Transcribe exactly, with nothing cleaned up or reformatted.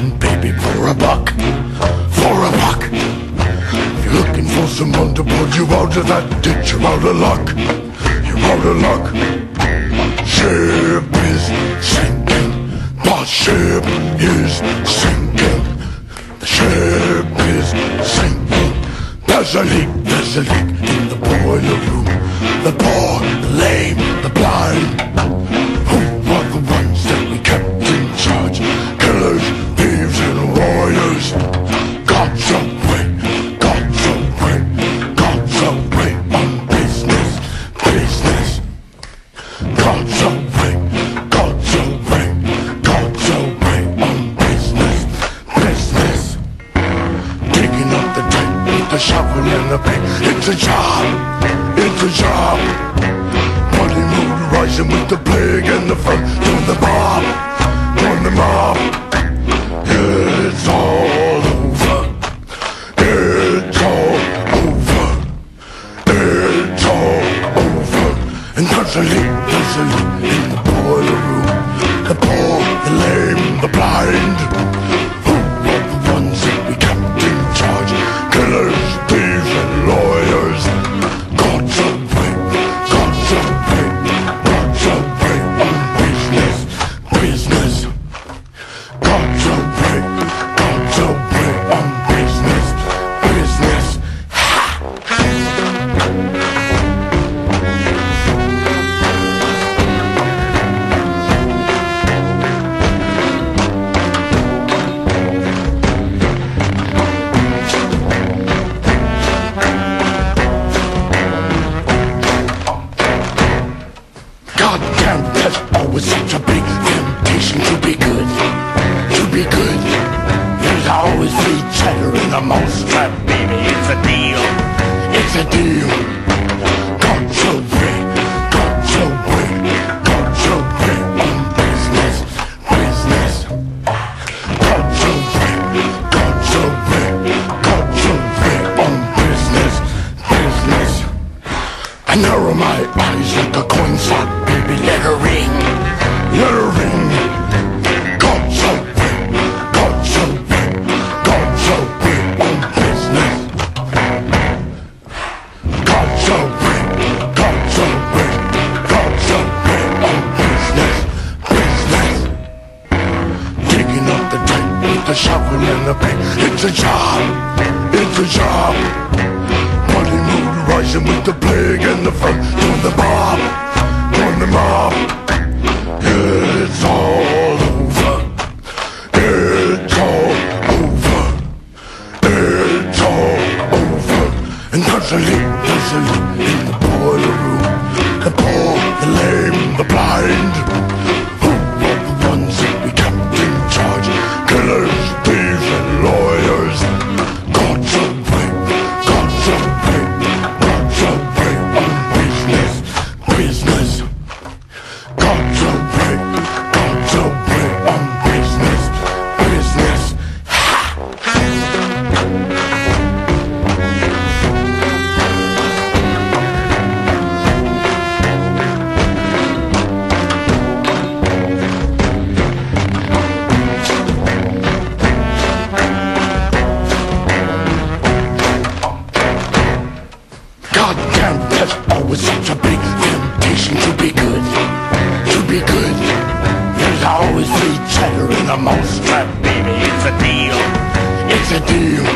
man, baby, for a buck, for a buck. If you're looking for someone to pull you out of that ditch, you're out of luck, you're out of luck. Ship is sinking, the ship is sinking, the ship is sinking. There's a leak, there's a leak in the boiler room. The poor, the lame, the blind. Who are the ones that we kept in charge? Killers, thieves and warriors. God's away, God's away, God's away on business, business. God's away, God's away, God's away on business, business. Digging up the dirt with the shovel and the pick. It's a job, it's a job. Bloody mood rising with the plague and the fun. Join the mob, join the mob. It's all over, it's all over, it's all over. And there's a leak, there's a leak in the boiler room. The poor, the lame, the blind. Who are the ones that we kept in charge? Killers, thieves and lawyers. God's away, God's away, God's away on business, business. God's away, God's away on business, business. Goddamn, there's always such a big temptation to be good, to be good. There's always free cheddar in a mousetrap, baby. It's a deal, it's a deal. God's away, God's away, God's away on business, business. God's away, God's away, God's away on business, business. I narrow my eyes like a coin slot, baby, let her ring, let her ring. God's away, God's away, God's away on business. God's away, God's away, God's away on business, business. Digging up the dirt with the shovel and the pick. It's a job, it's a job. Bloody mood rising with the plague and the fun. Join the mob, join the mob. It's all over, it's all over, it's all over. And there's a leak, there's a leak in the boiler room. The poor, the lame, the blind. Who are the ones that we kept in charge? Killers, thieves and lawyers. God's away, God's away, God's away on business, business. God's away, God's away on business, business. Goddamn, there's always such a big temptation to be good, to be good. There's always free cheddar in a mousetrap, baby. It's a deal, it's a deal.